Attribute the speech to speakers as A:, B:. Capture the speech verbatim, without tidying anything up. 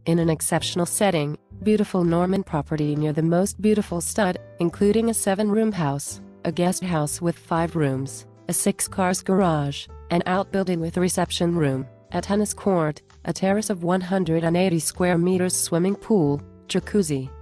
A: In an exceptional setting, beautiful Norman property near the most beautiful stud, including a seven-room house, a guest house with five rooms, a six-cars garage, an outbuilding with reception room, a tennis court, a terrace of one hundred eighty square meters, swimming pool, jacuzzi,